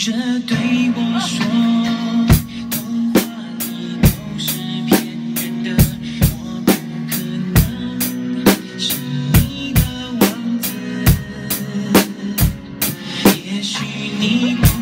着对我说，童话里都是骗人的，我不可能是你的王子。也许你不